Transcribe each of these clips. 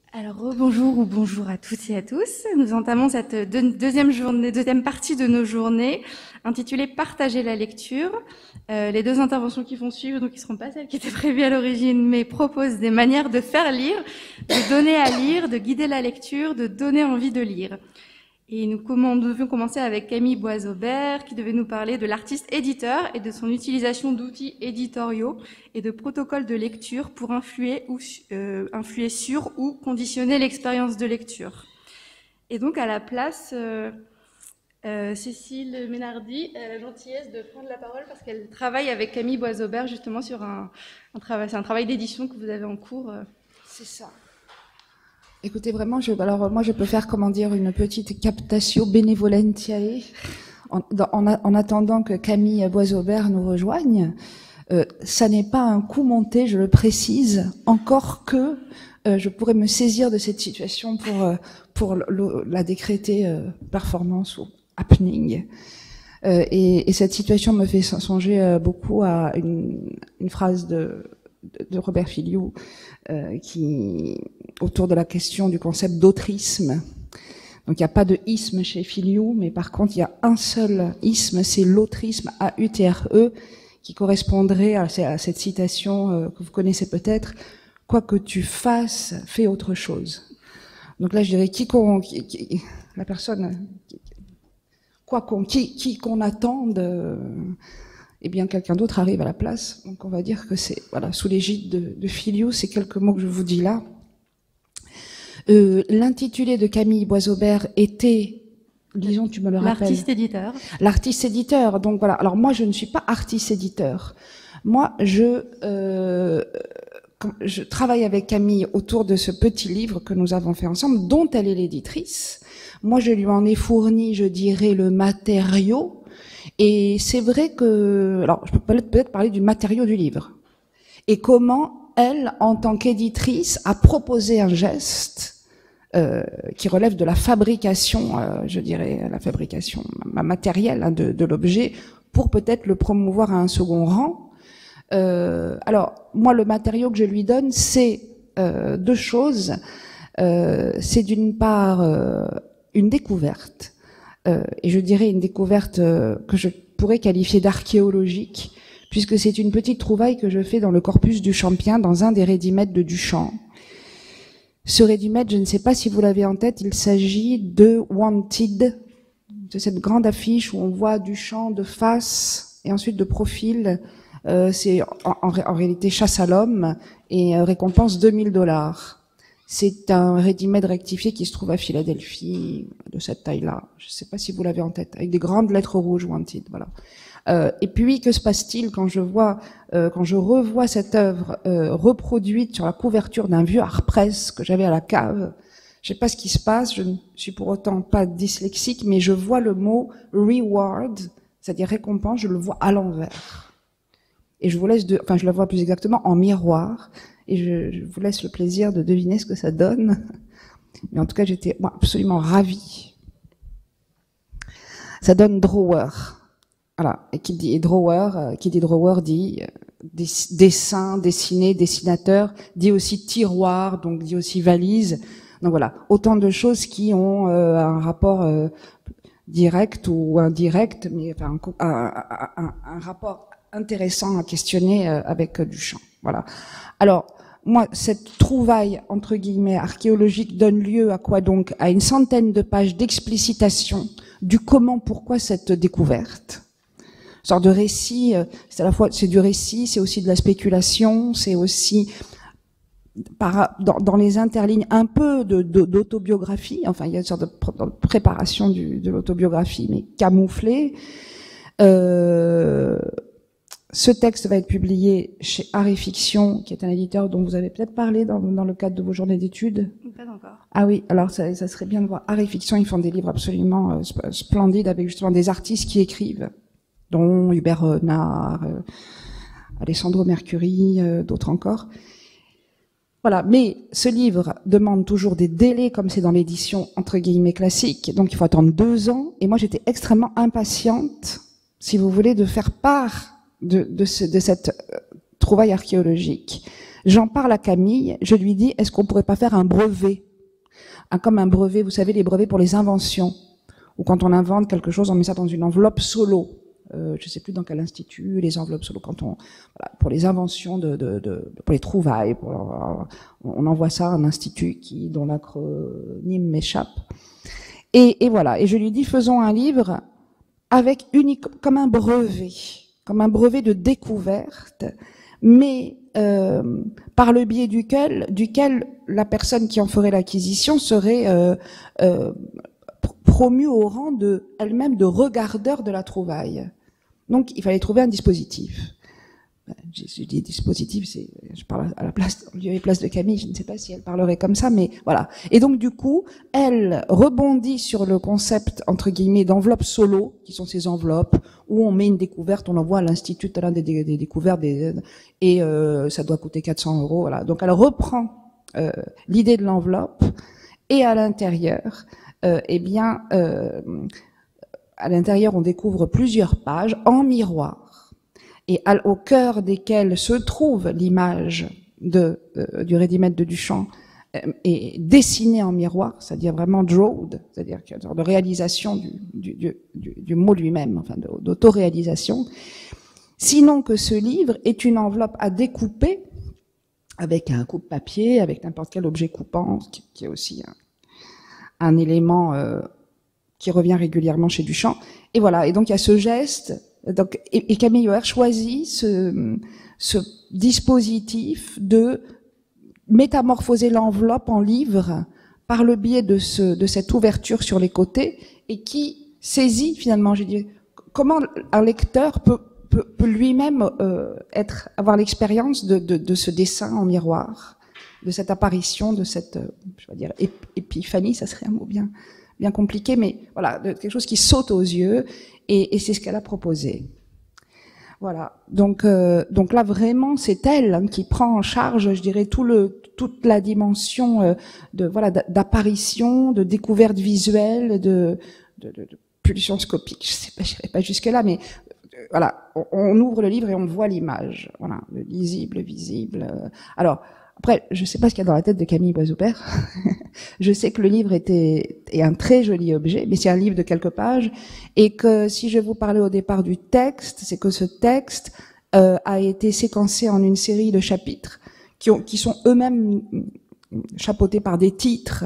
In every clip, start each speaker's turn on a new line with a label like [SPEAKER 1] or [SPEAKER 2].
[SPEAKER 1] Alors, bonjour ou bonjour à toutes et à tous. Nous entamons cette deuxième partie de nos journées intitulée Partager la lecture. Les deux interventions qui vont suivre, donc qui ne seront pas celles qui étaient prévues à l'origine, mais proposent des manières de faire lire, de donner à lire, de guider la lecture, de donner envie de lire. Et nous devions commencer avec Camille Boisaubert, qui devait nous parler de l'artiste éditeur et de son utilisation d'outils éditoriaux et de protocoles de lecture pour influer sur ou conditionner l'expérience de lecture. Et donc, à la place, Cécile Ménardi a la gentillesse de prendre la parole parce qu'elle travaille avec Camille Boisaubert justement sur un travail d'édition que vous avez en cours.
[SPEAKER 2] C'est ça. Écoutez, vraiment, moi je peux faire, comment dire, une petite captatio benevolentiae en attendant que Camille Boisaubert nous rejoigne. Ça n'est pas un coup monté, je le précise, encore que je pourrais me saisir de cette situation pour la décréter performance ou happening. Et cette situation me fait songer beaucoup à une phrase de Robert Filliou qui autour de la question du concept d'autrisme. Donc il n'y a pas de isme chez Filliou, mais par contre il y a un seul isme, c'est l'autrisme, A-U-T-R-E, qui correspondrait à cette citation que vous connaissez peut-être, « Quoi que tu fasses, fais autre chose ». Donc là je dirais la personne, qui qu'on attende, eh bien quelqu'un d'autre arrive à la place. Donc on va dire que c'est, voilà, sous l'égide de Filliou, ces quelques mots que je vous dis là. L'intitulé de Camille Boisaubert était, disons, tu me le rappelles.
[SPEAKER 1] L'artiste éditeur.
[SPEAKER 2] L'artiste éditeur. Donc voilà. Alors moi, je ne suis pas artiste éditeur. Moi, je travaille avec Camille autour de ce petit livre que nous avons fait ensemble, dont elle est l'éditrice. Moi, je lui en ai fourni, je dirais, le matériau. Et c'est vrai que, alors, je peux peut-être parler du matériau du livre. Et comment elle, en tant qu'éditrice, a proposé un geste qui relève de la fabrication, je dirais, la fabrication matérielle de l'objet, pour peut-être le promouvoir à un second rang. Alors, moi, le matériau que je lui donne, c'est deux choses. C'est d'une part une découverte, et je dirais une découverte que je pourrais qualifier d'archéologique, puisque c'est une petite trouvaille que je fais dans le corpus du Champien, dans un des ready-made de Duchamp. Ce ready-made, je ne sais pas si vous l'avez en tête, il s'agit de Wanted, de cette grande affiche où on voit Duchamp de face et ensuite de profil. C'est en réalité Chasse à l'homme et récompense $2000. C'est un ready-made rectifié qui se trouve à Philadelphie, de cette taille-là. Je ne sais pas si vous l'avez en tête, avec des grandes lettres rouges, Wanted, voilà. Et puis, que se passe-t-il quand je revois cette œuvre reproduite sur la couverture d'un vieux Art-Press que j'avais à la cave? Je sais pas ce qui se passe, je ne suis pour autant pas dyslexique, mais je vois le mot reward, c'est-à-dire récompense, je le vois à l'envers. Et je vous laisse je le vois plus exactement en miroir, et je vous laisse le plaisir de deviner ce que ça donne. Mais en tout cas, j'étais absolument ravie. Ça donne drawer. Voilà. Et qui dit drawer dit dessin, dessiné, dessinateur, dit aussi tiroir, donc dit aussi valise. Donc voilà, autant de choses qui ont un rapport direct ou indirect, mais enfin, un rapport intéressant à questionner avec Duchamp. Voilà. Alors, moi, cette trouvaille, entre guillemets, archéologique donne lieu à quoi donc? À une centaine de pages d'explicitation du comment, pourquoi cette découverte. Une sorte de récit, c'est à la fois, c'est du récit, c'est aussi de la spéculation, c'est aussi, dans les interlignes, un peu d'autobiographie, enfin, il y a une sorte de préparation de l'autobiographie, mais camouflée. Ce texte va être publié chez Art et Fiction, qui est un éditeur dont vous avez peut-être parlé dans le cadre de vos journées d'études.
[SPEAKER 1] Pas encore.
[SPEAKER 2] Ah oui, alors ça serait bien de voir. Art et Fiction, ils font des livres absolument splendides avec justement des artistes qui écrivent, dont Hubert Renard, Alessandro Mercuri, d'autres encore. Voilà, mais ce livre demande toujours des délais, comme c'est dans l'édition entre guillemets classique, donc il faut attendre 2 ans. Et moi, j'étais extrêmement impatiente, si vous voulez, de faire part de cette trouvaille archéologique. J'en parle à Camille, je lui dis, est-ce qu'on pourrait pas faire un brevet? Comme un brevet, vous savez, les brevets pour les inventions. Ou quand on invente quelque chose, on met ça dans une enveloppe solo. Je sais plus dans quel institut, les enveloppes solo, quand on, voilà, pour les inventions pour les trouvailles, on envoie ça à un institut dont l'acronyme m'échappe. Et voilà. Et je lui dis, faisons un livre comme un brevet de découverte, mais par le biais duquel la personne qui en ferait l'acquisition serait promue au rang elle-même de regardeur de la trouvaille. Donc, il fallait trouver un dispositif. Je dis dispositif, je parle à la place, lieu et place de Camille, je ne sais pas si elle parlerait comme ça, mais voilà. Et donc, du coup, elle rebondit sur le concept, entre guillemets, d'enveloppe solo, qui sont ces enveloppes où on met une découverte, on l'envoie à l'Institut des découvertes, et ça doit coûter 400 €. Voilà. Donc, elle reprend l'idée de l'enveloppe, et à l'intérieur, à l'intérieur, on découvre plusieurs pages en miroir, et au cœur desquelles se trouve l'image du ready-made de Duchamp, et dessinée en miroir, c'est-à-dire vraiment drawed, c'est-à-dire une sorte de réalisation du mot lui-même, enfin d'autoréalisation. Sinon que ce livre est une enveloppe à découper avec un coupe-papier, avec n'importe quel objet coupant, qui est aussi un élément qui revient régulièrement chez Duchamp. Et voilà. Et donc il y a ce geste. Donc, et Camille Auer choisit ce dispositif de métamorphoser l'enveloppe en livre par le biais de cette ouverture sur les côtés, et qui saisit finalement, j'ai dit, comment un lecteur peut lui-même avoir l'expérience de ce dessin en miroir, de cette apparition, de cette, je vais dire, épiphanie, ça serait un mot bien compliqué, mais voilà, quelque chose qui saute aux yeux, et c'est ce qu'elle a proposé. Voilà. Donc là vraiment, c'est elle qui prend en charge, je dirais, toute la dimension d'apparition, de découverte visuelle, de pulsion scopique. Je sais pas, je n'irai pas jusque là, mais voilà, on ouvre le livre et on voit l'image. Voilà, le lisible, le visible. Alors. Après, je ne sais pas ce qu'il y a dans la tête de Camille Boisjoubert. Je sais que le livre est un très joli objet, mais c'est un livre de quelques pages, et que si je vous parlais au départ du texte, c'est que ce texte a été séquencé en une série de chapitres qui sont eux-mêmes chapeautés par des titres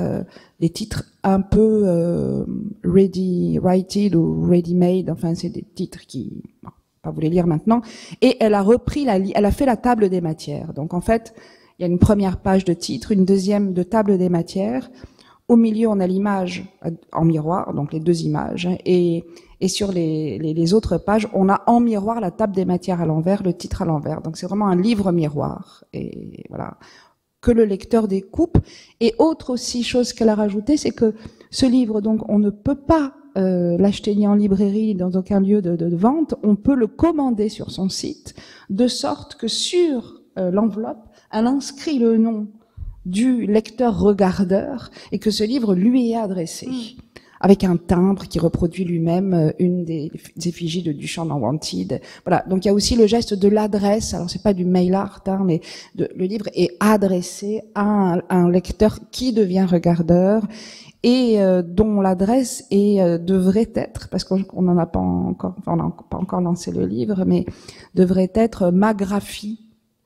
[SPEAKER 2] un peu ready-writed ou ready-made. Enfin, c'est des titres qui, bon, pas vous les lire maintenant. Et elle a elle a fait la table des matières. Donc en fait, il y a une première page de titre, une deuxième de table des matières. Au milieu, on a l'image en miroir, donc les deux images. Et sur les autres pages, on a en miroir la table des matières à l'envers, le titre à l'envers. Donc c'est vraiment un livre miroir. Et voilà, que le lecteur découpe. Et autre aussi chose qu'elle a rajoutée, c'est que ce livre, donc, on ne peut pas l'acheter ni en librairie, ni dans aucun lieu de vente. On peut le commander sur son site, de sorte que sur l'enveloppe, elle inscrit le nom du lecteur regardeur, et que ce livre lui est adressé, avec un timbre qui reproduit lui-même une des effigies de Duchamp dans Wanted. Voilà. Donc il y a aussi le geste de l'adresse. Alors c'est pas du mail art, hein, mais le livre est adressé à un lecteur qui devient regardeur, et dont l'adresse devrait être, parce qu'on n'en a pas encore, enfin, on n'a pas encore lancé le livre, mais devrait être ma graphie.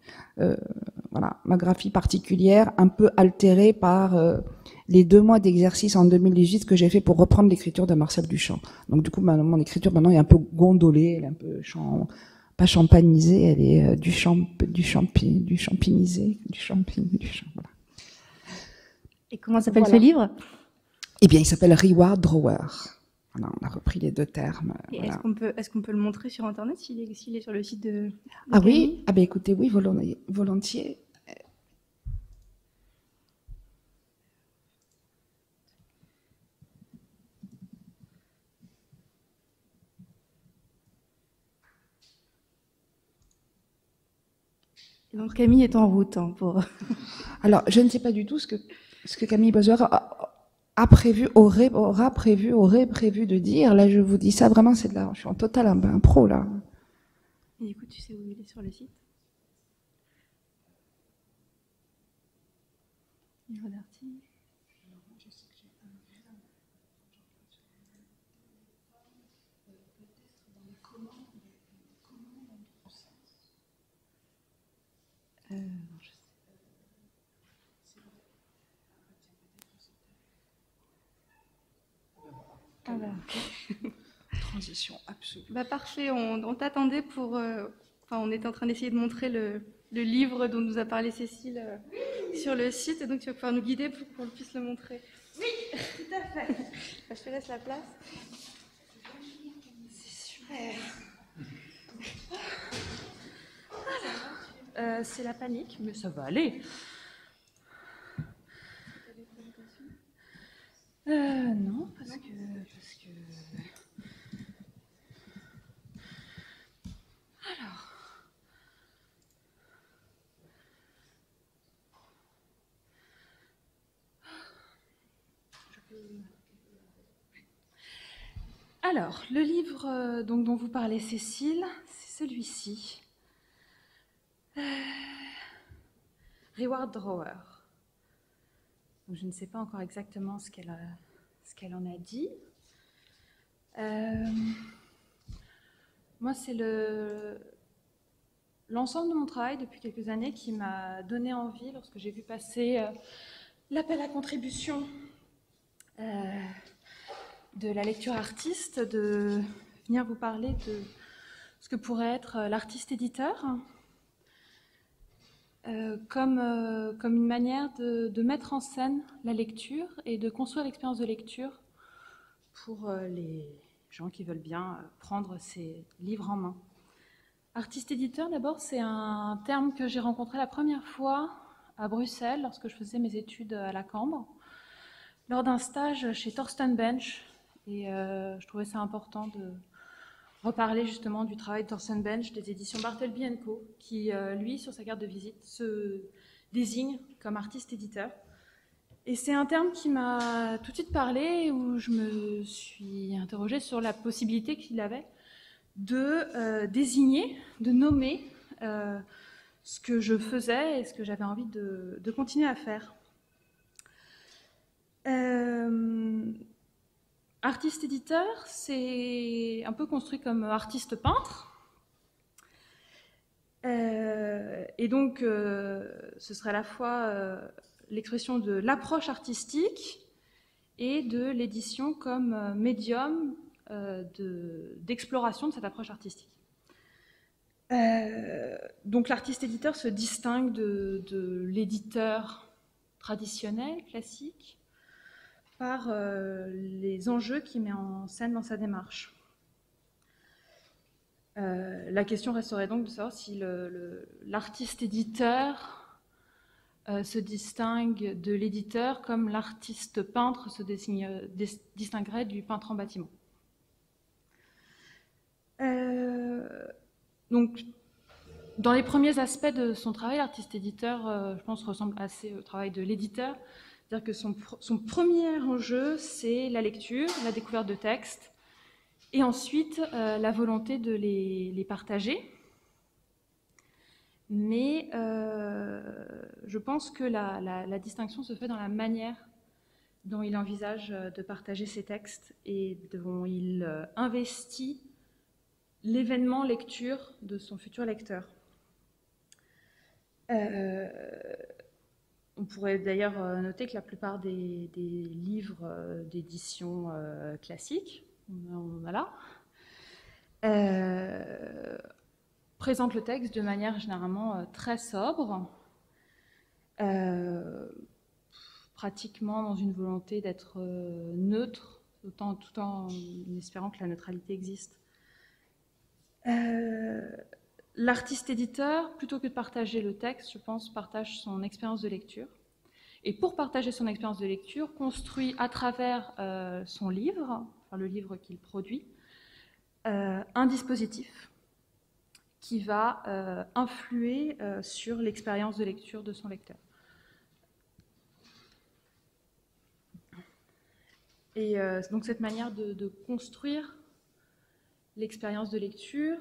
[SPEAKER 2] Voilà, ma graphie particulière, un peu altérée par les 2 mois d'exercice en 2018 que j'ai fait pour reprendre l'écriture de Marcel Duchamp. Donc du coup, mon écriture maintenant est un peu gondolée, elle est un peu pas champanisée, elle est champinisée, voilà.
[SPEAKER 1] Et comment s'appelle ce livre?
[SPEAKER 2] Eh bien, il s'appelle Reward Drawer. Voilà, on a repris les 2 termes.
[SPEAKER 1] Et
[SPEAKER 2] voilà.
[SPEAKER 1] Est-ce qu'on peut le montrer sur Internet s'il est sur le site de
[SPEAKER 2] Ah
[SPEAKER 1] Camille?
[SPEAKER 2] oui, ah ben écoutez, oui, volontiers.
[SPEAKER 1] Et donc Camille est en route pour.
[SPEAKER 2] Alors, je ne sais pas du tout ce que Camille Boisjoubert aurait prévu de dire. Là, je vous dis ça, vraiment, je suis en total impro, là.
[SPEAKER 1] Et du coup, tu sais où il est sur le site? Livre d'artiste. Je sais. Ah bah, okay.
[SPEAKER 2] Transition absolue.
[SPEAKER 1] Bah parfait, on t'attendait pour... Enfin, on était en train d'essayer de montrer le livre dont nous a parlé Cécile sur le site, et donc tu vas pouvoir nous guider pour qu'on puisse le montrer.
[SPEAKER 3] Oui, tout à fait.
[SPEAKER 1] Bah, je te laisse la place.
[SPEAKER 3] C'est super.
[SPEAKER 1] C'est la panique, mais ça va aller. Non, parce que... Alors... Alors, le livre donc, dont vous parlez, Cécile, c'est celui-ci. Reward Drawer. Donc, je ne sais pas encore exactement ce qu'elle en a dit. Moi, c'est l'ensemble de mon travail depuis quelques années qui m'a donné envie, lorsque j'ai vu passer l'appel à contribution de la lecture artiste, de venir vous parler de ce que pourrait être l'artiste-éditeur, comme une manière de mettre en scène la lecture et de construire l'expérience de lecture pour les gens qui veulent bien prendre ces livres en main. Artiste-éditeur, d'abord, c'est un terme que j'ai rencontré la première fois à Bruxelles, lorsque je faisais mes études à la Cambre, lors d'un stage chez Thorsten Bench. Et je trouvais ça important de reparler justement du travail de Thorsten Bench des éditions Bartleby & Co, qui, lui, sur sa carte de visite, se désigne comme artiste-éditeur. Et c'est un terme qui m'a tout de suite parlé, où je me suis interrogée sur la possibilité qu'il avait de désigner, de nommer ce que je faisais et ce que j'avais envie de continuer à faire. Artiste-éditeur, c'est un peu construit comme artiste-peintre. Et donc, ce serait à la fois l'expression de l'approche artistique et de l'édition comme médium d'exploration de cette approche artistique. Donc l'artiste-éditeur se distingue de l'éditeur traditionnel, classique, par les enjeux qu'il met en scène dans sa démarche. La question resterait donc de savoir si l'artiste-éditeur se distingue de l'éditeur comme l'artiste-peintre se distinguerait du peintre en bâtiment. Donc, dans les premiers aspects de son travail, l'artiste-éditeur, je pense, ressemble assez au travail de l'éditeur. C'est-à-dire que son premier enjeu, c'est la lecture, la découverte de textes, et ensuite la volonté de les partager. Mais je pense que la distinction se fait dans la manière dont il envisage de partager ses textes et dont il investit l'événement lecture de son futur lecteur. On pourrait d'ailleurs noter que la plupart des livres d'édition classique, on a là, présentent le texte de manière généralement très sobre, pratiquement dans une volonté d'être neutre, tout en espérant que la neutralité existe. L'artiste-éditeur, plutôt que de partager le texte, je pense, partage son expérience de lecture. Et pour partager son expérience de lecture, construit à travers son livre, enfin le livre qu'il produit, un dispositif qui va influer sur l'expérience de lecture de son lecteur. Et donc cette manière de construire l'expérience de lecture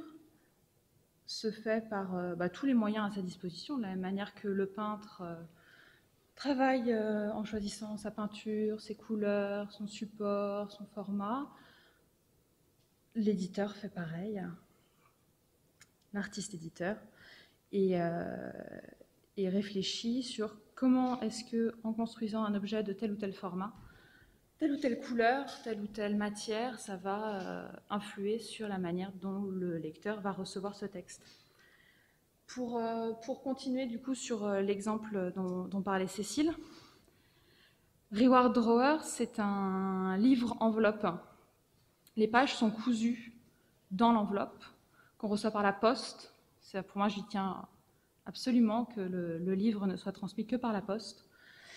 [SPEAKER 1] se fait par tous les moyens à sa disposition, de la même manière que le peintre
[SPEAKER 4] travaille en choisissant sa peinture, ses couleurs, son support, son format. L'éditeur fait pareil, l'artiste-éditeur, et réfléchit sur comment est-ce que, en construisant un objet de tel ou tel format, telle ou telle couleur, telle ou telle matière, ça va influer sur la manière dont le lecteur va recevoir ce texte. Pour continuer du coup sur l'exemple dont parlait Cécile, Reward Drawer, c'est un livre enveloppe. Les pages sont cousues dans l'enveloppe qu'on reçoit par la poste. Pour moi, j'y tiens absolument que le livre ne soit transmis que par la poste.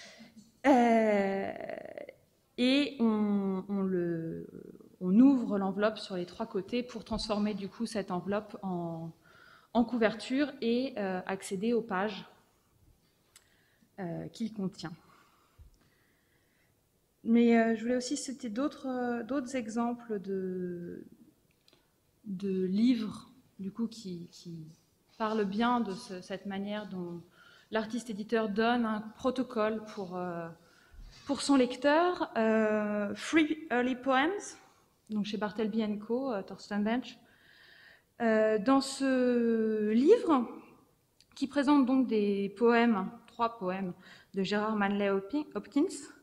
[SPEAKER 4] Et on ouvre l'enveloppe sur les 3 côtés pour transformer du coup cette enveloppe en couverture et accéder aux pages qu'il contient. Mais je voulais aussi citer d'autres exemples de livres du coup, qui parlent bien de cette manière dont l'artiste-éditeur donne un protocole pour son lecteur. Free Early Poems, donc chez Bartleby & Co, Thorsten Bench. Dans ce livre, qui présente donc des poèmes, 3 poèmes de Gerard Manley Hopkins,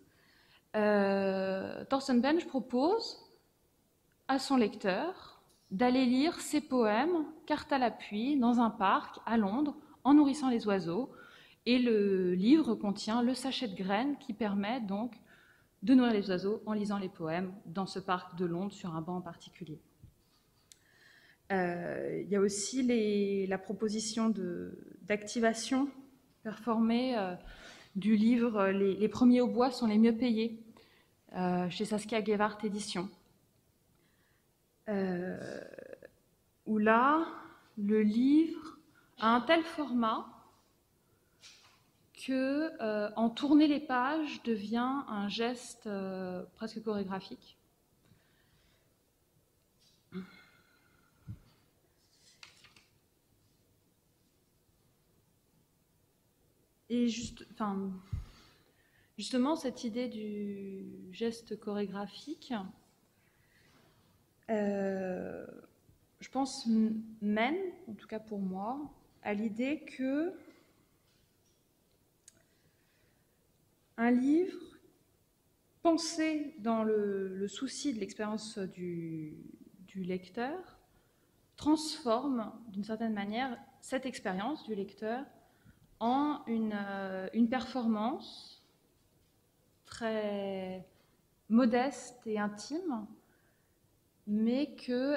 [SPEAKER 4] Thorsten Bench propose à son lecteur d'aller lire ses poèmes, carte à l'appui, dans un parc à Londres, en nourrissant les oiseaux. Et le livre contient le sachet de graines qui permet donc de nourrir les oiseaux en lisant les poèmes dans ce parc de Londres sur un banc en particulier. Il y a aussi la proposition d'activation performée du livre Les premiers au bois sont les mieux payés, chez Saskia Gewart Éditions. Où là, le livre a un tel format que en tourner les pages devient un geste presque chorégraphique. Et justement, cette idée du geste chorégraphique, je pense, mène, en tout cas pour moi, à l'idée que un livre pensé dans le souci de l'expérience du lecteur transforme, d'une certaine manière, cette expérience du lecteur en une performance très modeste et intime, mais que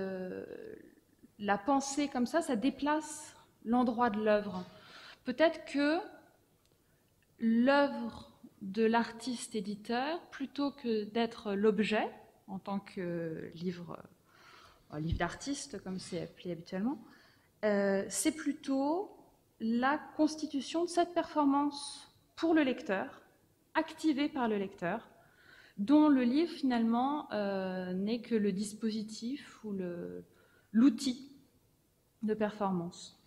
[SPEAKER 4] la pensée comme ça déplace l'endroit de l'œuvre. Peut-être que l'œuvre de l'artiste-éditeur, plutôt que d'être l'objet, en tant que livre d'artiste, comme c'est appelé habituellement, c'est plutôt la constitution de cette performance pour le lecteur, activée par le lecteur, dont le livre finalement n'est que le dispositif ou l'outil de performance.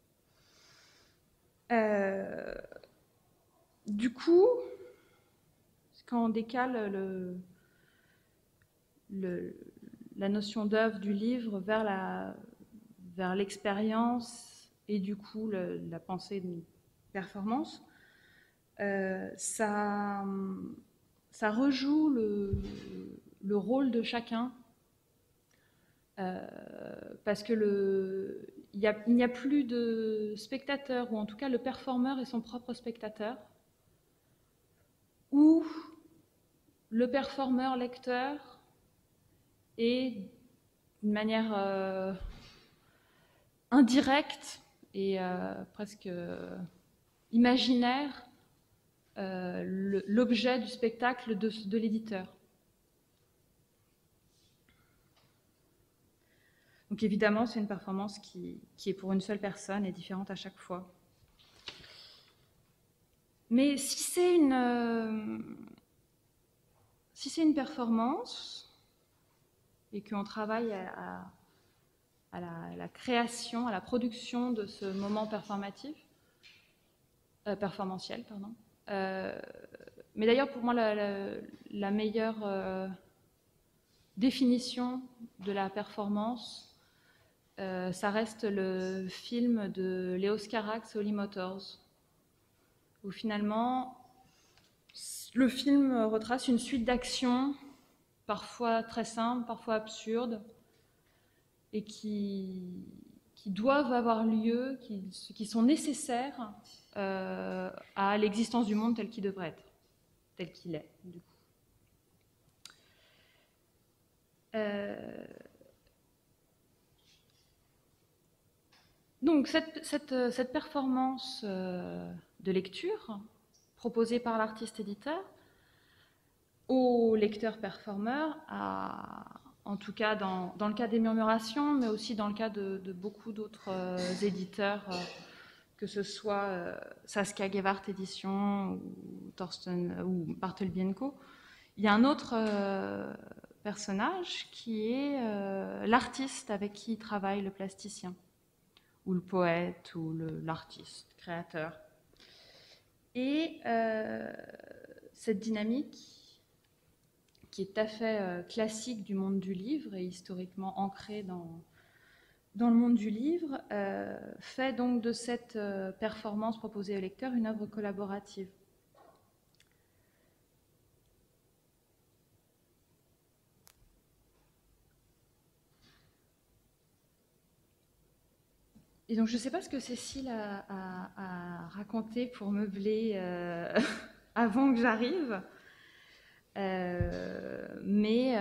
[SPEAKER 4] Du coup, quand on décale la notion d'œuvre du livre vers l'expérience et du coup la pensée de performance, ça rejoue le rôle de chacun, parce que il n'y a plus de spectateur, ou en tout cas le performeur est son propre spectateur, ou le performeur lecteur est d'une manière indirecte et presque imaginaire l'objet du spectacle de l'éditeur. Donc évidemment, c'est une performance qui est pour une seule personne et différente à chaque fois. Mais si c'est une performance et qu'on travaille à la création, à la production de ce moment performatiel, Mais d'ailleurs, pour moi, la meilleure définition de la performance, ça reste le film de Leos Carax, Holy Motors, où finalement, le film retrace une suite d'actions, parfois très simples, parfois absurdes, et qui doivent avoir lieu, qui sont nécessaires à l'existence du monde tel qu'il devrait être, tel qu'il est, du coup. Donc, cette performance de lecture proposée par l'artiste-éditeur au lecteur-performeur, en tout cas dans le cas des Murmurations, mais aussi dans le cas de beaucoup d'autres éditeurs, que ce soit Saskia Gewart Édition ou Bartleby & Co. Il y a un autre personnage qui est l'artiste avec qui travaille le plasticien, ou le poète, ou l'artiste, créateur. Et cette dynamique, qui est tout à fait classique du monde du livre et historiquement ancrée dans le monde du livre, fait donc de cette performance proposée au lecteur une œuvre collaborative. Et donc je ne sais pas ce que Cécile a raconté pour meubler avant que j'arrive. Mais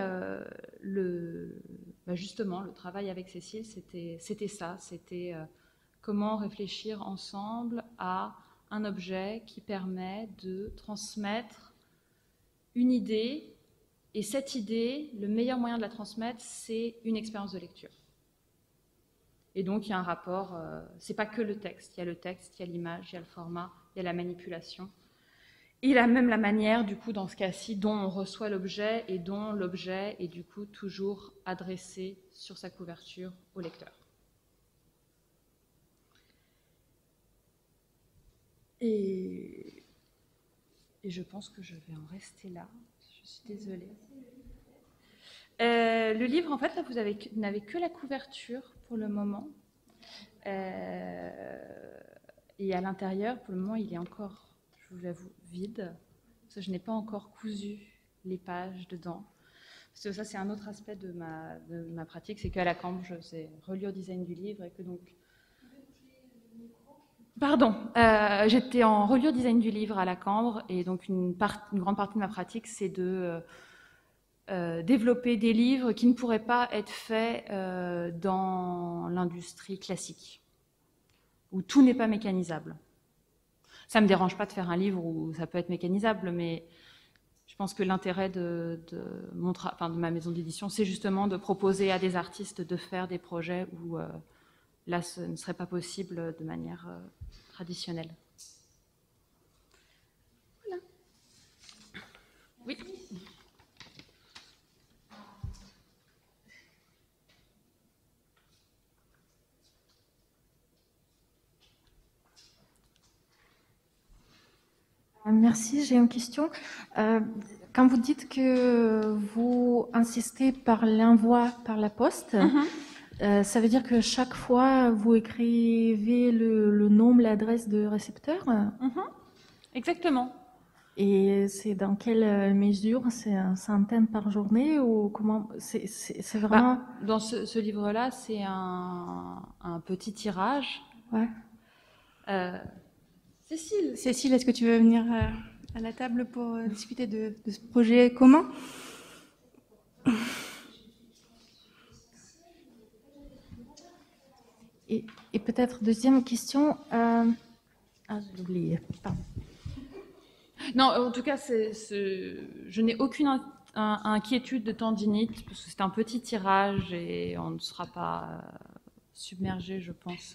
[SPEAKER 4] justement, le travail avec Cécile, c'était ça, c'était comment réfléchir ensemble à un objet qui permet de transmettre une idée, et cette idée, le meilleur moyen de la transmettre, c'est une expérience de lecture. Et donc, il y a un rapport, c'est pas que le texte, il y a le texte, il y a l'image, il y a le format, il y a la manipulation. Il a même la manière, du coup, dans ce cas-ci, dont on reçoit l'objet et dont l'objet est, du coup, toujours adressé sur sa couverture au lecteur. Et je pense que je vais en rester là. Je suis désolée. Le livre, en fait, là, vous n'avez que la couverture pour le moment. Et à l'intérieur, pour le moment, il est encore, je vous l'avoue, vide. Parce que je n'ai pas encore cousu les pages dedans. Parce que ça, c'est un autre aspect de ma pratique, c'est qu'à la Cambre, je sais relire design du livre et que donc... Pardon, j'étais en reliure design du livre à la Cambre et donc une grande partie de ma pratique, c'est de développer des livres qui ne pourraient pas être faits dans l'industrie classique, où tout n'est pas mécanisable. Ça ne me dérange pas de faire un livre où ça peut être mécanisable, mais je pense que l'intérêt de ma maison d'édition, c'est justement de proposer à des artistes de faire des projets où là, ce ne serait pas possible de manière traditionnelle. Voilà. Oui.
[SPEAKER 5] Merci, j'ai une question. Quand vous dites que vous insistez par l'envoi par la poste, ça veut dire que chaque fois vous écrivez le nom, l'adresse de récepteur?
[SPEAKER 4] Exactement.
[SPEAKER 5] Et c'est dans quelle mesure? C'est une centaine par journée ou comment? C'est vraiment...
[SPEAKER 4] Dans ce livre-là, c'est un petit tirage.
[SPEAKER 5] Ouais.
[SPEAKER 1] Cécile, est-ce que tu veux venir à la table pour discuter de ce projet commun?
[SPEAKER 5] Et peut-être deuxième question. J'ai oublié. Pardon.
[SPEAKER 4] Non, en tout cas, je n'ai aucune inquiétude de tendinite parce que c'est un petit tirage et on ne sera pas submergé, je pense,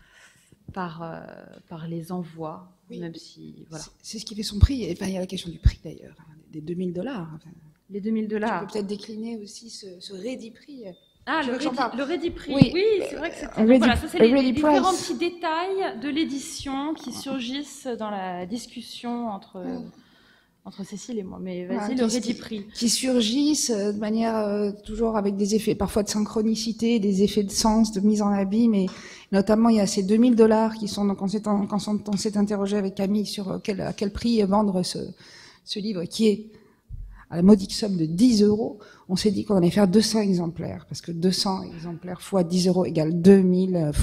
[SPEAKER 4] par les envois, oui. Même si... Voilà.
[SPEAKER 2] C'est ce qui fait son prix. Enfin, il y a la question du prix, d'ailleurs, des $2000. Enfin,
[SPEAKER 4] les $2000.
[SPEAKER 2] Tu peux peut-être décliner aussi ce rédit prix.
[SPEAKER 4] Ah,
[SPEAKER 2] Tu veux que j'en parle
[SPEAKER 4] le Ready Prix.
[SPEAKER 2] Oui.
[SPEAKER 4] Oui, c'est vrai que c'était.
[SPEAKER 2] Ready-
[SPEAKER 4] Voilà, ça c'est les
[SPEAKER 2] Ready
[SPEAKER 4] différents
[SPEAKER 2] Price.
[SPEAKER 4] petits détails de l'édition qui surgissent dans la discussion entre Cécile et moi. Mais vas-y, le Ready Prix.
[SPEAKER 2] Qui surgissent de manière toujours avec des effets, parfois de synchronicité, des effets de sens, de mise en abîme, et notamment il y a ces $2000 qui sont, donc quand on s'est interrogé avec Camille sur à quel prix vendre ce livre, qui est à la modique somme de 10 €, on s'est dit qu'on allait faire 200 exemplaires, parce que 200 exemplaires fois 10 € égale 2000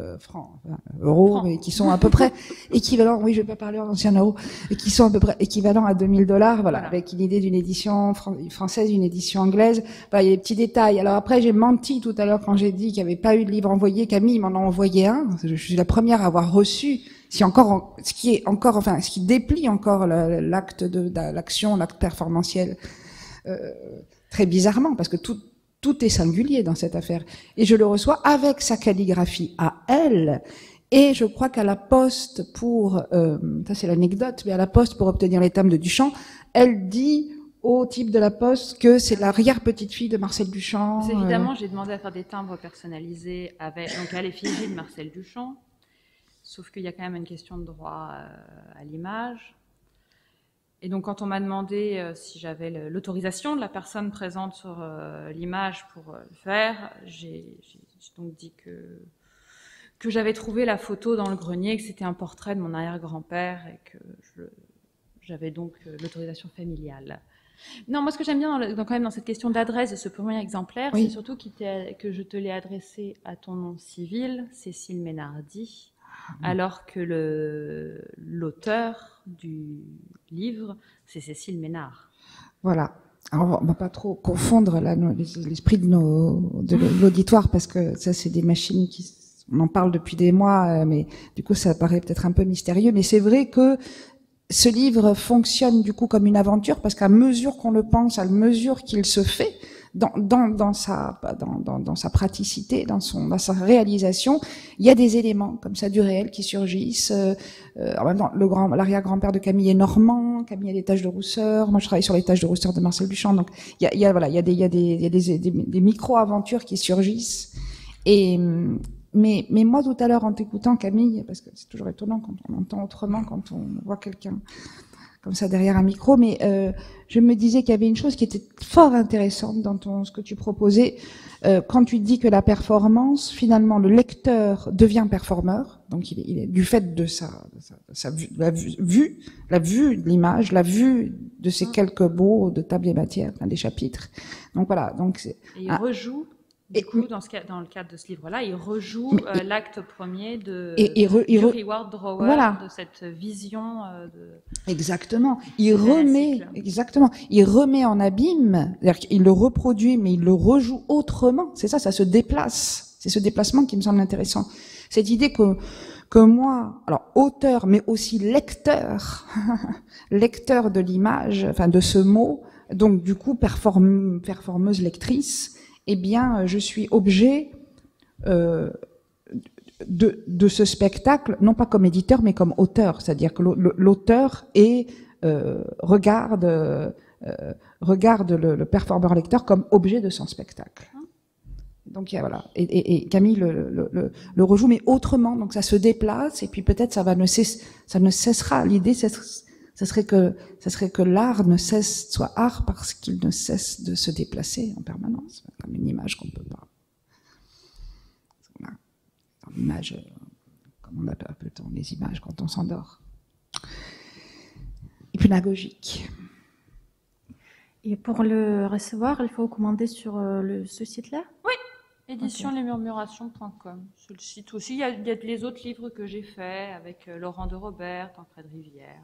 [SPEAKER 2] euros, mais qui sont à peu près équivalents, oui, je vais pas parler en ancien euros, et qui sont à peu près équivalents à $2000, voilà, avec une idée d'une édition française, une édition anglaise. Voilà, il y a des petits détails. Alors après, j'ai menti tout à l'heure quand j'ai dit qu'il n'y avait pas eu de livre envoyé. Camille m'en a envoyé un. Je suis la première à avoir reçu. Ce qui déplie encore l'acte l'action, l'acte performantiel, très bizarrement, parce que tout est singulier dans cette affaire. Et je le reçois avec sa calligraphie à elle. Et je crois qu'à la poste ça c'est l'anecdote, mais à la poste pour obtenir les timbres de Duchamp, elle dit au type de la poste que c'est l'arrière-petite-fille de Marcel Duchamp.
[SPEAKER 4] Évidemment, j'ai demandé à faire des timbres personnalisés donc à l'effigie de Marcel Duchamp. Sauf qu'il y a quand même une question de droit à l'image. Et donc, quand on m'a demandé si j'avais l'autorisation de la personne présente sur l'image pour le faire, j'ai donc dit que j'avais trouvé la photo dans le grenier, que c'était un portrait de mon arrière-grand-père et que j'avais donc l'autorisation familiale. Non, moi, ce que j'aime bien quand même dans cette question d'adresse de ce premier exemplaire,
[SPEAKER 2] oui.
[SPEAKER 4] C'est surtout que je te l'ai adressé à ton nom civil, Cécile Ménardi, alors que l'auteur du livre, c'est Cécile Ménard.
[SPEAKER 2] Voilà. Alors, on va pas trop confondre l'esprit de l'auditoire, parce que ça, c'est des machines on en parle depuis des mois, mais du coup, ça paraît peut-être un peu mystérieux. Mais c'est vrai que ce livre fonctionne du coup comme une aventure, parce qu'à mesure qu'on le pense, à mesure qu'il se fait, dans sa praticité, dans sa réalisation, il y a des éléments comme ça du réel qui surgissent. En même temps, l'arrière-grand-père de Camille est normand. Camille a des taches de rousseur. Moi, je travaille sur les taches de rousseur de Marcel Duchamp. Donc, il y a des micro-aventures qui surgissent. Mais moi, tout à l'heure, en t'écoutant, Camille, parce que c'est toujours étonnant quand on entend autrement, quand on voit quelqu'un comme ça derrière un micro, mais je me disais qu'il y avait une chose qui était fort intéressante dans ce que tu proposais, quand tu dis que la performance, finalement, le lecteur devient performeur, donc il est du fait de la vue de l'image, la vue de ces quelques mots de table et matière, des chapitres. Donc voilà. Donc
[SPEAKER 4] et il rejoue. Du coup, dans le cadre de ce livre-là, il rejoue l'acte premier de Jury Ward Drower, voilà, de cette vision
[SPEAKER 2] Exactement. Il remet en abîme, c'est-à-dire qu'il le reproduit, mais il le rejoue autrement. C'est ça se déplace. C'est ce déplacement qui me semble intéressant. Cette idée que moi, alors auteur, mais aussi lecteur, lecteur de l'image, enfin de ce mot, donc du coup performeuse lectrice, eh bien, je suis objet de ce spectacle, non pas comme éditeur, mais comme auteur. C'est-à-dire que l'auteur regarde le performeur-lecteur comme objet de son spectacle. Donc voilà. Et Camille le rejoue, mais autrement. Donc ça se déplace, et puis peut-être ça ne cessera. L'idée, ça serait que l'art ne cesse, soit art parce qu'il ne cesse de se déplacer en permanence, comme une image qu'on peut pas. Une image, comme on appelle-t-on les images quand on s'endort. Hypnagogique.
[SPEAKER 5] Et pour le recevoir, il faut commander sur ce site-là?
[SPEAKER 4] Oui, éditionslesmurmurations.com. Sur le site aussi, il y a les autres livres que j'ai faits avec Laurent de Robert, Tancred Rivière.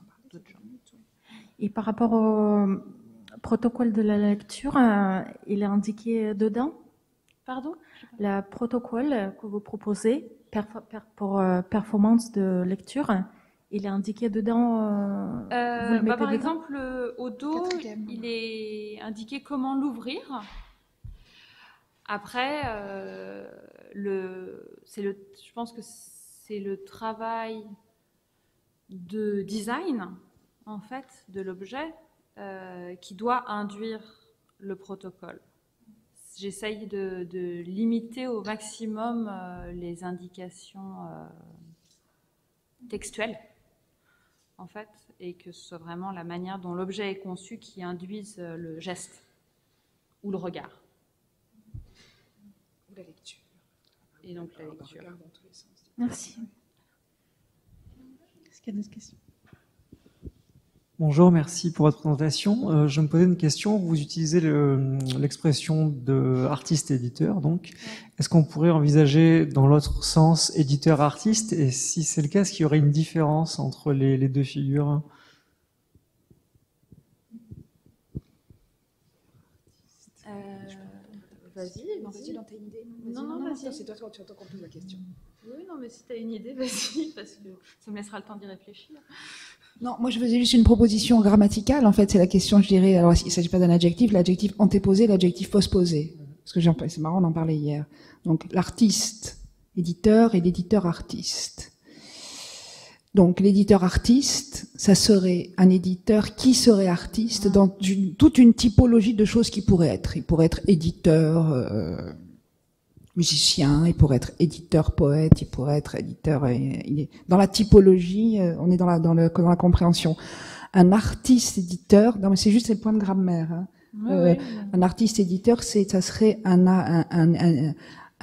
[SPEAKER 5] Et par rapport au protocole de la lecture, il est indiqué dedans? Pardon? Le protocole que vous proposez pour performance de lecture, il est indiqué dedans?
[SPEAKER 4] Par exemple, au dos, il est indiqué comment l'ouvrir. Après, je pense que c'est le travail de design, en fait, de l'objet, qui doit induire le protocole. j'essaye de limiter au maximum les indications textuelles, en fait, et que ce soit vraiment la manière dont l'objet est conçu qui induise le geste ou le regard.
[SPEAKER 2] Ou la lecture.
[SPEAKER 4] Et donc la lecture.
[SPEAKER 5] Merci.
[SPEAKER 1] Est-ce qu'il y a d'autres questions?
[SPEAKER 6] Bonjour, merci pour votre présentation. Je me posais une question. Vous utilisez l'expression de artiste-éditeur, donc. Est-ce qu'on pourrait envisager dans l'autre sens éditeur-artiste? Et si c'est le cas, est-ce qu'il y aurait une différence entre les deux figures?
[SPEAKER 4] Vas-y,
[SPEAKER 2] Non, vas-y, t'as une idée.
[SPEAKER 4] Non, vas-y.
[SPEAKER 2] C'est toi qui qu'on pose la question.
[SPEAKER 4] Oui, non, mais si tu as une idée, vas-y, parce que ça me laissera le temps d'y réfléchir.
[SPEAKER 2] Non, moi je faisais juste une proposition grammaticale. En fait, c'est la question, je dirais. Alors, il ne s'agit pas d'un adjectif, l'adjectif antéposé, l'adjectif postposé. Parce que c'est marrant, on en parlait hier. Donc, l'artiste, éditeur et l'éditeur artiste. Donc, l'éditeur artiste, ça serait un éditeur qui serait artiste dans toute une typologie de choses qu'il pourrait être. Il pourrait être éditeur, musicien, il pourrait être éditeur poète, il pourrait être éditeur. Il est dans la typologie, on est dans la compréhension. Un artiste éditeur, non mais c'est juste le point de grammaire. Hein.
[SPEAKER 4] Oui.
[SPEAKER 2] Un artiste éditeur, ça serait un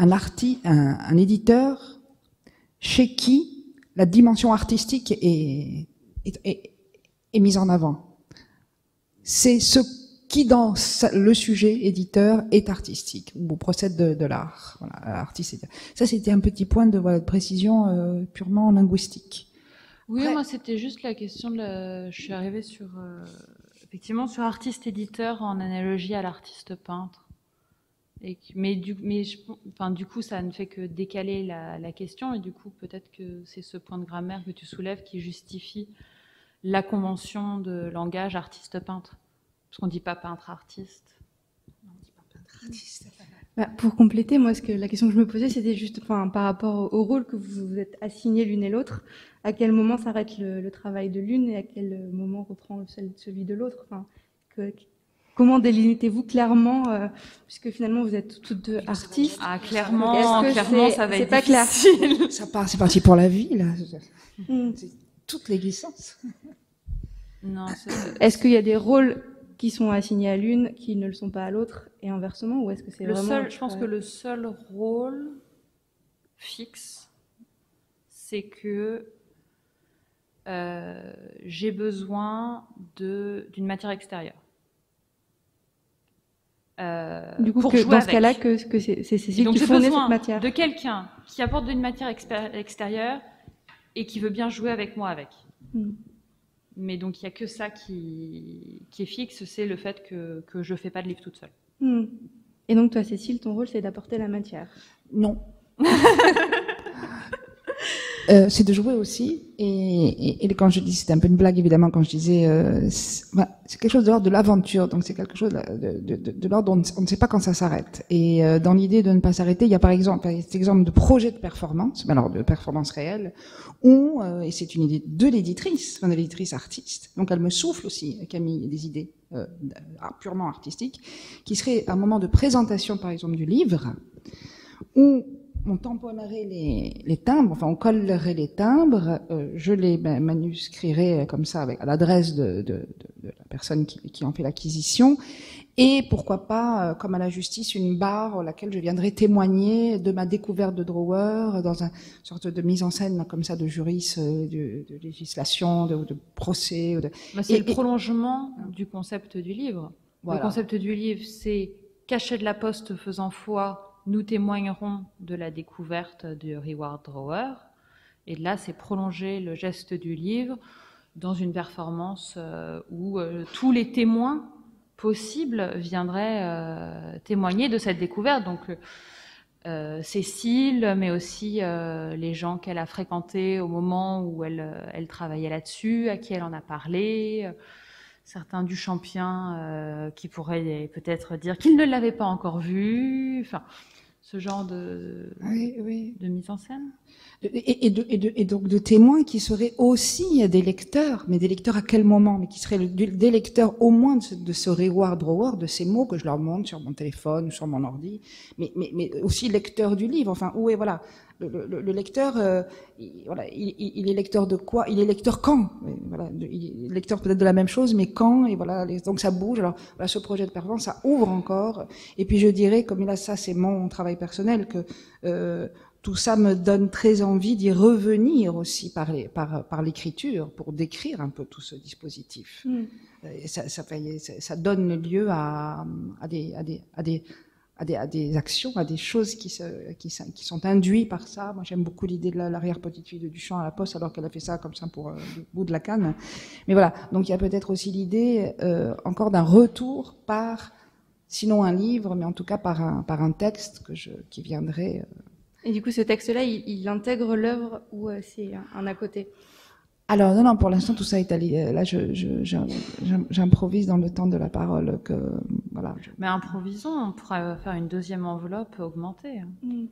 [SPEAKER 2] éditeur chez qui la dimension artistique est mise en avant. C'est ce qui, dans le sujet éditeur, est artistique, ou procède de l'art. Voilà, artiste éditeur. Ça, c'était un petit point de précision purement linguistique.
[SPEAKER 4] Oui,
[SPEAKER 2] Après,
[SPEAKER 4] moi, c'était juste la question je suis arrivée sur, effectivement, sur artiste-éditeur en analogie à l'artiste-peintre. Du coup, ça ne fait que décaler la question, et du coup, peut-être que c'est ce point de grammaire que tu soulèves qui justifie la convention de langage artiste-peintre. Parce qu'on ne dit pas peintre-artiste.
[SPEAKER 2] Non, on dit pas peintre-artiste.
[SPEAKER 1] Pour compléter, moi, la question que je me posais, c'était juste par rapport au rôle que vous vous êtes assigné l'une et l'autre. À quel moment s'arrête le travail de l'une et à quel moment reprend celui de l'autre. Comment délimitez-vous clairement, puisque finalement vous êtes toutes deux artistes.
[SPEAKER 4] Ah, clairement, ça va être
[SPEAKER 1] pas clair.
[SPEAKER 4] difficile.
[SPEAKER 2] C'est parti pour la vie, là. C'est toutes les licences.
[SPEAKER 4] Non,
[SPEAKER 1] Est-ce qu'il y a des rôles qui sont assignés à l'une, qui ne le sont pas à l'autre, et inversement, ou est-ce que c'est vraiment...
[SPEAKER 4] je pense que le seul rôle fixe, c'est que j'ai besoin d'une matière extérieure.
[SPEAKER 1] Du coup,
[SPEAKER 4] pour
[SPEAKER 1] que,
[SPEAKER 4] jouer
[SPEAKER 1] dans ce cas-là,
[SPEAKER 4] avec.
[SPEAKER 1] que c'est Cécile
[SPEAKER 4] Donc
[SPEAKER 1] qui
[SPEAKER 4] j'ai
[SPEAKER 1] fournit
[SPEAKER 4] besoin
[SPEAKER 1] cette matière.
[SPEAKER 4] de quelqu'un qui apporte une matière extérieure et qui veut bien jouer avec moi avec. Mais donc il n'y a que ça qui est fixe, c'est le fait que je ne fais pas de livre toute seule.
[SPEAKER 1] Et donc toi, Cécile, ton rôle, c'est d'apporter la matière.
[SPEAKER 2] Non. C'est de jouer aussi. Et quand je dis, c'était un peu une blague évidemment quand je disais, c'est quelque chose de l'ordre de l'aventure. Donc c'est quelque chose de l'ordre dont on ne sait pas quand ça s'arrête. Et dans l'idée de ne pas s'arrêter, il y a par exemple cet exemple de projet de performance, alors de performance réelle, où et c'est une idée de l'éditrice, de l'éditrice artiste. Donc elle me souffle aussi, Camille, des idées purement artistiques, qui serait un moment de présentation par exemple du livre, où on tamponnerait les timbres, enfin on collerait les timbres, je les manuscrirais comme ça à l'adresse de la personne qui en fait l'acquisition, et pourquoi pas, comme à la justice, une barre à laquelle je viendrais témoigner de ma découverte de drawer, dans une sorte de mise en scène comme ça de juriste, de législation, de procès.
[SPEAKER 4] C'est le prolongement du concept du livre.
[SPEAKER 2] Voilà.
[SPEAKER 4] Le concept du livre, c'est cacher de la poste faisant foi. Nous témoignerons de la découverte du Reward Drawer. Et là, c'est prolonger le geste du livre dans une performance où tous les témoins possibles viendraient témoigner de cette découverte. Donc, Cécile, mais aussi les gens qu'elle a fréquentés au moment où elle travaillait là-dessus, à qui elle en a parlé. Certains du Champien qui pourraient peut-être dire qu'ils ne l'avaient pas encore vu. Enfin, ce genre de mise en scène.
[SPEAKER 2] Et donc de témoins qui seraient aussi des lecteurs, mais des lecteurs à quel moment? Mais qui seraient des lecteurs au moins de ce reward drawer, de ces mots que je leur montre sur mon téléphone ou sur mon ordi, mais aussi lecteurs du livre. Enfin, où est, voilà, le lecteur, il est lecteur de quoi? Il est lecteur quand? Voilà, il est lecteur peut-être de la même chose, mais quand? Et voilà, donc ça bouge. Alors, voilà, ce projet de performance, ça ouvre encore. Et puis je dirais, comme là, ça c'est mon travail personnel, que tout ça me donne très envie d'y revenir aussi par l'écriture pour décrire un peu tout ce dispositif. Ça donne lieu à des actions, à des choses qui sont induites par ça. Moi, j'aime beaucoup l'idée de l'arrière-petite-fille de Duchamp à la Poste, alors qu'elle a fait ça comme ça pour le bout de la canne. Mais voilà, donc il y a peut-être aussi l'idée encore d'un retour par, sinon un livre, mais en tout cas par un texte qui viendrait...
[SPEAKER 1] Et du coup, ce texte-là, il intègre l'œuvre ou c'est un à côté?
[SPEAKER 2] Alors non, pour l'instant tout ça est allé. Là, j'improvise dans le temps de la parole. Voilà.
[SPEAKER 4] Mais improvisons, on pourrait faire une deuxième enveloppe augmentée.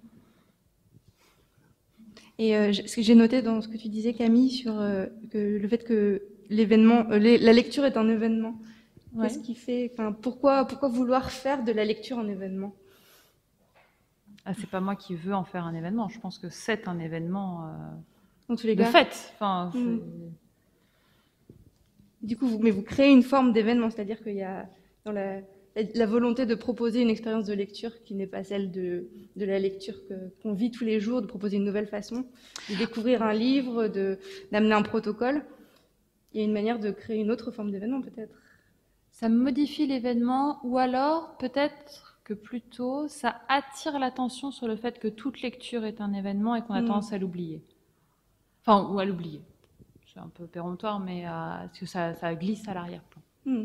[SPEAKER 1] Et ce que j'ai noté dans ce que tu disais, Camille, sur le fait que l'événement, la lecture est un événement. Ouais. Qu'est-ce qui fait, pourquoi vouloir faire de la lecture un événement?
[SPEAKER 4] C'est pas moi qui veux en faire un événement. Je pense que c'est un événement
[SPEAKER 1] dans tous les
[SPEAKER 4] de
[SPEAKER 1] cas.
[SPEAKER 4] Fait.
[SPEAKER 1] Du coup, vous créez une forme d'événement, c'est-à-dire qu'il y a dans la volonté de proposer une expérience de lecture qui n'est pas celle de la lecture qu'on vit tous les jours, de proposer une nouvelle façon, de découvrir un livre, d'amener un protocole. Il y a une manière de créer une autre forme d'événement, peut-être.
[SPEAKER 4] Ça modifie l'événement, ou alors peut-être que plutôt ça attire l'attention sur le fait que toute lecture est un événement et qu'on a tendance à l'oublier. Enfin, ou à l'oublier. C'est un peu péremptoire, mais parce que ça glisse à l'arrière-plan.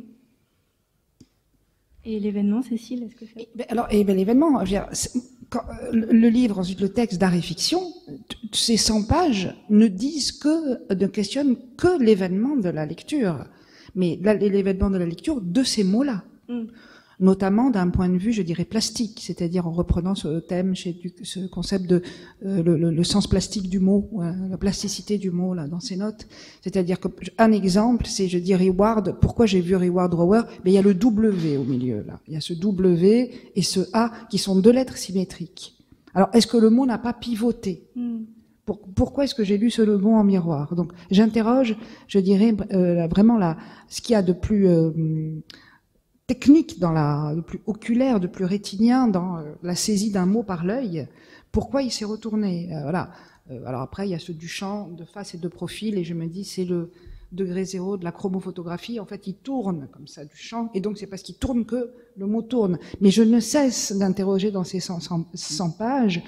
[SPEAKER 1] Et l'événement, Cécile, est-ce que c'est...
[SPEAKER 2] Alors, l'événement, le livre, ensuite le texte d'art et fiction, ces 100 pages ne questionnent que l'événement de la lecture. Mais l'événement de la lecture de ces mots-là. Notamment d'un point de vue, je dirais, plastique, c'est-à-dire en reprenant ce thème, ce concept de le sens plastique du mot, la plasticité du mot là dans ces notes. C'est-à-dire qu'un exemple, c'est, je dis reward. Pourquoi j'ai vu reward drawer? Mais il y a le W au milieu là. Il y a ce W et ce A qui sont deux lettres symétriques. Alors, est-ce que le mot n'a pas pivoté? Pourquoi est-ce que j'ai lu ce mot en miroir? Donc, j'interroge, je dirais vraiment ce qu'il y a de plus technique, de plus oculaire, de plus rétinien dans la saisie d'un mot par l'œil. Pourquoi il s'est retourné? Voilà. Alors après, il y a ce Duchamp de face et de profil, et je me dis c'est le degré zéro de la chromophotographie. En fait, il tourne comme ça Duchamp, et donc c'est parce qu'il tourne que le mot tourne. Mais je ne cesse d'interroger dans ces 100 pages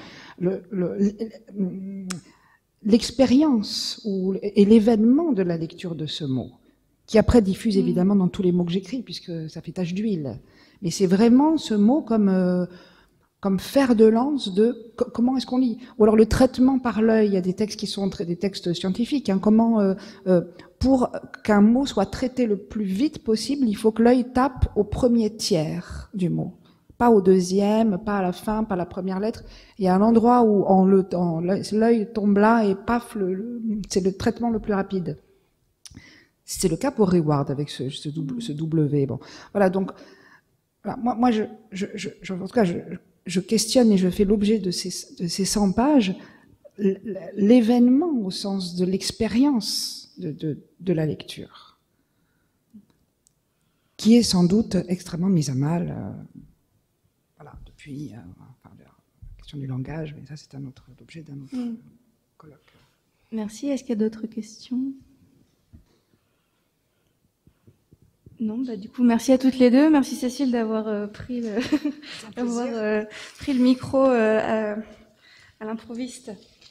[SPEAKER 2] l'expérience et l'événement de la lecture de ce mot, qui après diffuse évidemment dans tous les mots que j'écris, puisque ça fait tache d'huile. Mais c'est vraiment ce mot comme fer de lance de comment est-ce qu'on lit. Ou alors le traitement par l'œil, il y a des textes qui sont des textes scientifiques. Comment pour qu'un mot soit traité le plus vite possible, il faut que l'œil tape au premier tiers du mot. Pas au deuxième, pas à la fin, pas à la première lettre. Il y a un endroit où l'œil tombe là et paf, c'est le traitement le plus rapide. C'est le cas pour Reward avec ce W. Bon, voilà. Donc, voilà, moi, en tout cas, je questionne et je fais l'objet de ces 100 pages l'événement au sens de l'expérience de la lecture, qui est sans doute extrêmement mise à mal. Voilà, depuis la question du langage, mais ça, c'est l'objet d'un autre colloque.
[SPEAKER 1] Merci. Est-ce qu'il y a d'autres questions? Non, du coup, merci à toutes les deux. Merci Cécile d'avoir pris le micro à l'improviste.